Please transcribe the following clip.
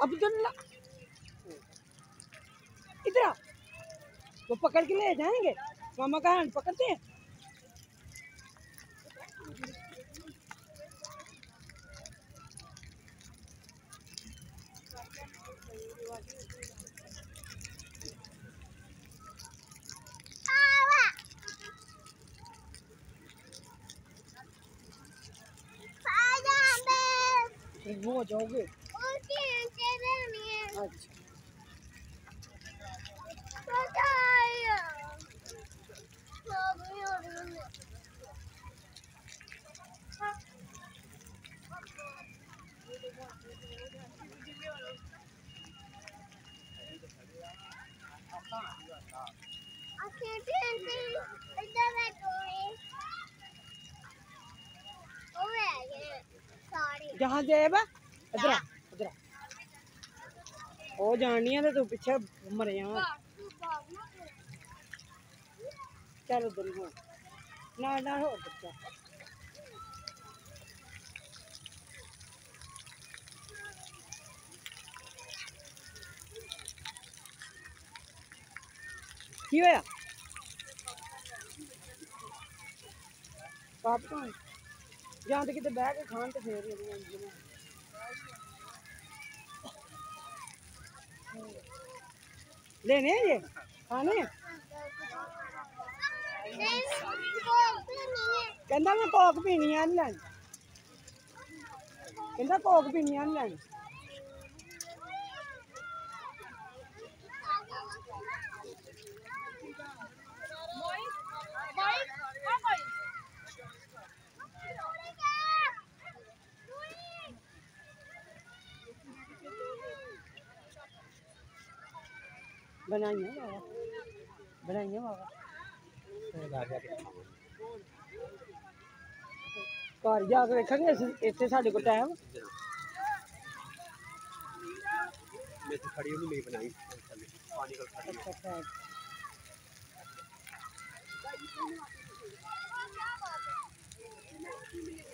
अब्दुल्ला इधर आ, वो पकड़ के ले जाएंगे। मामा का हैंड पकड़ते हैं। वो हो जाओगे। अच्छा जहाँ जाए बा इधर आ, इधर आ। ओ जानी है तो तू पीछे मरे यहाँ। चल उधर हो ना ना हो बच्चा। की होया पाप कौन जहाँ तक कितने बह के खान तो फिर लेने हैं ये खाने कहता मैं कोक पीनी है नहीं लैनी कहता कोक पीनी है नहीं लैनी। बनाइए बाबा बनाइए बाबा घर जाके देखा इतने साढ़े को टाइम अच्छा